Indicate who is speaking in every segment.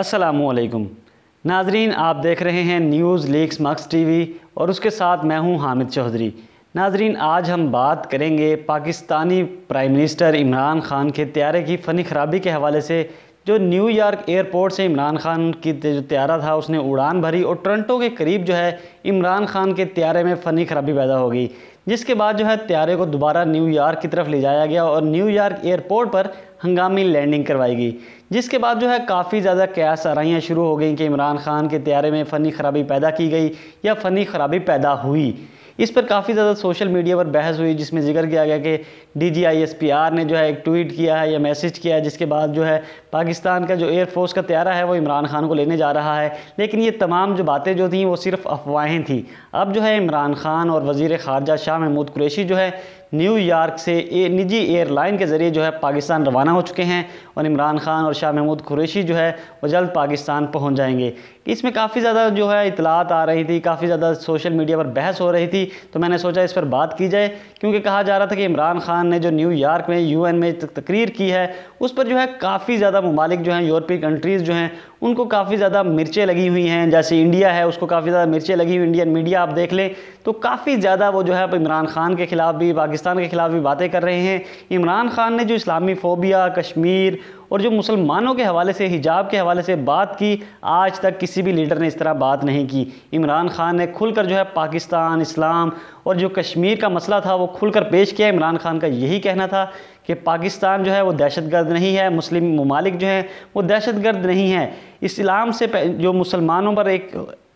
Speaker 1: السلام علیکم ناظرین، آپ دیکھ رہے ہیں news leaks mix T V اور اس کے ساتھ میں ہوں حامد چودھری۔ ناظرین، آج ہم بات کریں گے پاکستانی پرائم منسٹر عمران خان کے طیارے کی فنی خرابی کے حوالے سے۔ جو نیو یارک ایئرپورٹ سے عمران خان کی جو طیارہ تھا اس نے اڑان بھری اور ٹورنٹو کے قریب جو ہے عمران خان کے طیارے میں فنی خرابی پیدا ہو گئی، جس کے بعد جو ہے طیارے کو دوبارہ نیو یارک کی طرف لے جایا گیا اور نیو یارک ایئرپورٹ پر ہنگامی لینڈنگ کروائی گئی، جس کے بعد جو ہے کافی زیادہ قیاس آرائیاں شروع ہو گئیں کہ عمران خان کے طیارے میں فنی خرابی پیدا کی گئی یا فنی خرابی پیدا ہوئی۔ اس پر کافی زیادہ سوشل میڈیا پر بحث ہوئی، جس میں ذکر کیا گیا کہ DGISPR نے جو ہے ایک ٹویٹ کیا ہے یا میسج کیا ہے، جس کے بعد جو ہے پاکستان کا جو ایئر فورس کا طیارہ ہے وہ عمران خان کو لینے جا رہا ہے، لیکن یہ تمام جو باتیں جو تھیں وہ صرف افواہیں تھیں۔ اب جو ہے عمران خان اور وزیر خارجہ شاہ محمود قریشی جو ہے نیو یارک سے نجی ایئر لائن کے ذریعے جو ہے پاکستان روانہ ہو چکے ہیں اور عمران خان اور شاہ محمود قریشی جو ہے وہ جلد پاکستان پہنچ جائیں گے۔ اس میں کافی زیادہ جو ہے اطلاعات آ رہی تھی، کافی زیادہ سوشل میڈیا پر بحث ہو رہی تھی، تو میں نے سوچا اس پر بات کی جائے، کیونکہ کہا جا رہا تھا کہ عمران خان نے جو نیو یارک میں UN میں تقریر کی ہے اس پر جو ہے کافی زیادہ ممالک جو ہیں، یورپی کنٹریز جو ہیں، ان کو کافی زیادہ مرچیں لگی ہوئی ہیں۔ جیسے انڈیا ہے، اس کو کافی زیادہ مرچیں لگی ہوئی، انڈین میڈیا آپ دیکھ لیں تو کافی زیادہ وہ جو ہے عمران خان کے خلاف بھی، پاکستان کے خلاف بھی باتیں کر رہے ہیں۔ عمران خان نے جو اسلامی فوبیا، کشمیر اور جو مسلمانوں کے حوالے سے، حجاب کے حوالے سے بات کی، آج تک کسی بھی لیڈر نے اس طرح بات نہیں کی۔ عمران خان نے کھل کر جو ہے پاکستان، اسلام اور جو کشمیر کا مسئلہ تھا وہ کھل کر پیش کیا۔ عمران خان کا یہی کہنا تھا کہ پاکستان جو ہے وہ دہشت گرد نہیں ہے، مسلم ممالک جو ہیں وہ دہشت گرد نہیں ہیں۔ اسلام سے جو مسلمانوں پر ایک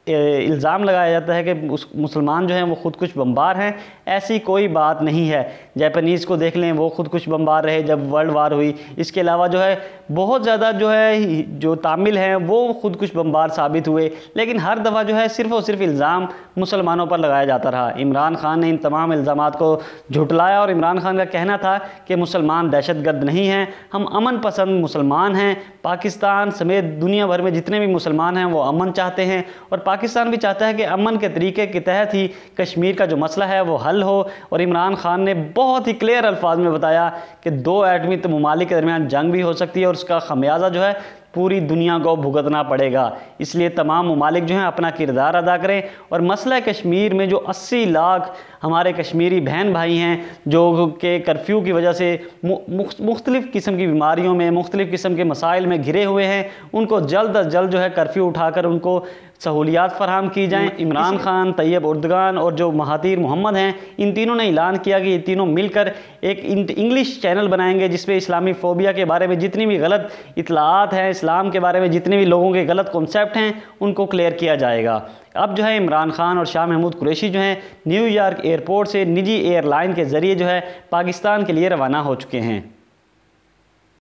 Speaker 1: الزام لگایا جاتا ہے کہ مسلمان جو ہیں وہ خودکش بمبار ہیں، ایسی کوئی بات نہیں ہے۔ جاپنیز کو دیکھ لیں، وہ خودکش بمبار رہے جب ورلڈ وار ہوئی۔ اس کے علاوہ جو ہے بہت زیادہ جو ہے جو تامل ہیں وہ خودکش بمبار ثابت ہوئے، لیکن ہر دفعہ جو ہے صرف اور صرف الزام مسلمانوں پر لگایا جاتا رہا۔ عمران خان نے ان تمام الزامات کو جھٹلایا اور عمران خان کا کہنا تھا کہ مسلمان دہشت گرد نہیں ہیں، ہم امن پسند مسلمان ہیں۔ پاکستان سمیت دنیا بھر میں جتنے بھی مسلمان ہیں وہ امن چاہتے ہیں، اور پاکستان بھی چاہتا ہے کہ امن کے طریقے کے تحت ہی کشمیر کا جو مسئلہ ہے وہ حل ہو۔ اور عمران خان نے بہت ہی کلیئر الفاظ میں بتایا کہ دو ایٹمی ممالک کے درمیان جنگ بھی ہو سکتی ہے اور اس کا خمیازہ جو ہے پوری دنیا کو بھگتنا پڑے گا، اس لیے تمام ممالک جو ہیں اپنا کردار ادا کریں۔ اور مسئلہ کشمیر میں جو 80 لاکھ ہمارے کشمیری بہن بھائی ہیں جو کہ کرفیو کی وجہ سے مختلف قسم کی بیماریوں میں، مختلف قسم کے مسائل میں گھرے ہوئے ہیں، ان کو جلد از جلد جو ہے کرفیو اٹھا کر ان کو سہولیات فراہم کی جائیں۔ عمران خان، طیب اردگان اور جو مہاتیر محمد ہیں، ان تینوں نے اعلان کیا کہ یہ تینوں مل کر ایک انگلش چینل بنائیں گے جس پہ اسلامی فوبیا کے بارے میں جتنی بھی غلط اطلاعات ہیں، اسلام کے بارے میں جتنے بھی لوگوں کے غلط کنسیپٹ ہیں، ان کو کلیئر کیا جائے گا۔ اب جو ہے عمران خان اور شاہ محمود قریشی جو ہیں نیو یارک ایئرپورٹ سے نجی ایئر لائن کے ذریعے جو ہے پاکستان کے لیے روانہ ہو چکے ہیں۔